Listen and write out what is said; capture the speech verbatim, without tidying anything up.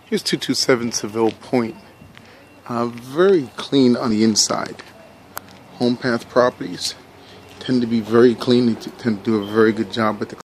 Here's two two seven Seville Point. Uh, very clean on the inside. Home Path Properties tend to be very clean. They tend to do a very good job with the